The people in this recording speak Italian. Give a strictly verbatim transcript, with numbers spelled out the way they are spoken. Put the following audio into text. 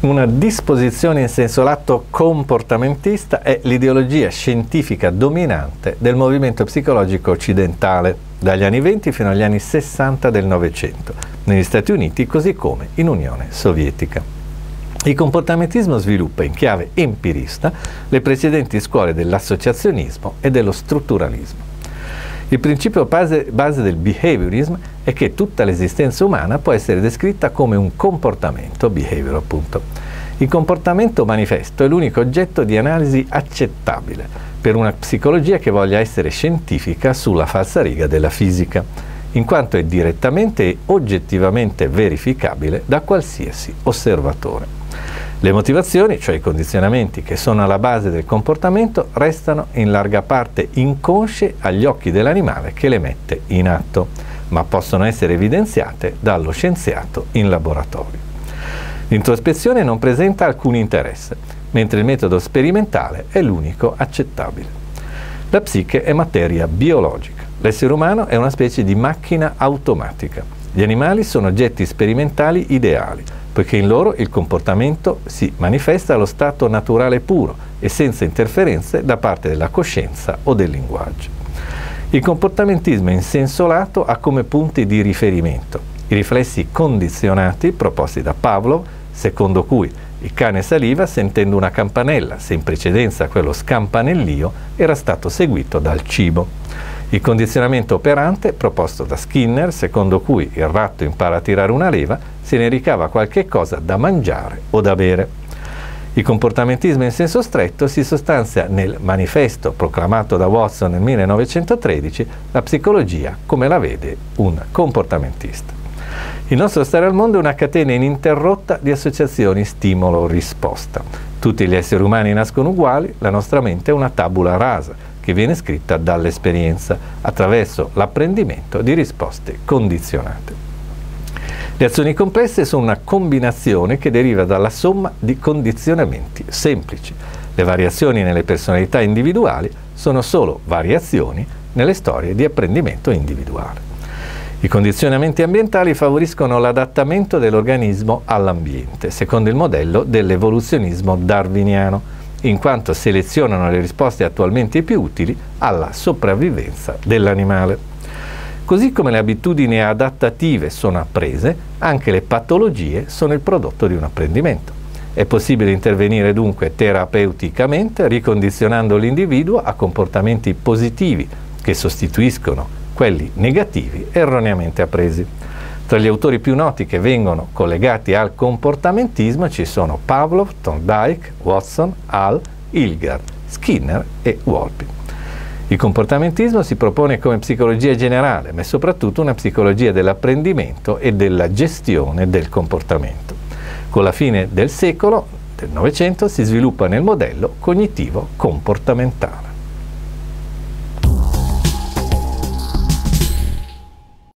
Una disposizione in senso lato comportamentista è l'ideologia scientifica dominante del movimento psicologico occidentale, dagli anni venti fino agli anni sessanta del Novecento, negli Stati Uniti così come in Unione Sovietica. Il comportamentismo sviluppa in chiave empirista le precedenti scuole dell'associazionismo e dello strutturalismo. Il principio base, base del behaviorism è che tutta l'esistenza umana può essere descritta come un comportamento, behavior appunto. Il comportamento manifesto è l'unico oggetto di analisi accettabile per una psicologia che voglia essere scientifica sulla falsariga della fisica, in quanto è direttamente e oggettivamente verificabile da qualsiasi osservatore. Le motivazioni, cioè i condizionamenti che sono alla base del comportamento, restano in larga parte inconsce agli occhi dell'animale che le mette in atto, ma possono essere evidenziate dallo scienziato in laboratorio. L'introspezione non presenta alcun interesse, mentre il metodo sperimentale è l'unico accettabile. La psiche è materia biologica. L'essere umano è una specie di macchina automatica. Gli animali sono oggetti sperimentali ideali, poiché in loro il comportamento si manifesta allo stato naturale puro e senza interferenze da parte della coscienza o del linguaggio. Il comportamentismo in senso lato ha come punti di riferimento i riflessi condizionati proposti da Pavlov, secondo cui il cane saliva sentendo una campanella, se in precedenza quello scampanellio era stato seguito dal cibo. Il condizionamento operante proposto da Skinner, secondo cui il ratto impara a tirare una leva se ne ricava qualche cosa da mangiare o da bere. Il comportamentismo in senso stretto si sostanzia nel manifesto proclamato da Watson nel millenovecentotredici, la psicologia come la vede un comportamentista. Il nostro stare al mondo è una catena ininterrotta di associazioni stimolo-risposta. Tutti gli esseri umani nascono uguali, la nostra mente è una tabula rasa che viene scritta dall'esperienza attraverso l'apprendimento di risposte condizionate. Le azioni complesse sono una combinazione che deriva dalla somma di condizionamenti semplici. Le variazioni nelle personalità individuali sono solo variazioni nelle storie di apprendimento individuale. I condizionamenti ambientali favoriscono l'adattamento dell'organismo all'ambiente, secondo il modello dell'evoluzionismo darwiniano, in quanto selezionano le risposte attualmente più utili alla sopravvivenza dell'animale. Così come le abitudini adattative sono apprese, anche le patologie sono il prodotto di un apprendimento. È possibile intervenire dunque terapeuticamente, ricondizionando l'individuo a comportamenti positivi che sostituiscono quelli negativi erroneamente appresi. Tra gli autori più noti che vengono collegati al comportamentismo ci sono Pavlov, Thorndike, Watson, Hall, Hilgard, Skinner e Wolpe. Il comportamentismo si propone come psicologia generale, ma è soprattutto una psicologia dell'apprendimento e della gestione del comportamento. Con la fine del secolo, del Novecento, si sviluppa nel modello cognitivo comportamentale.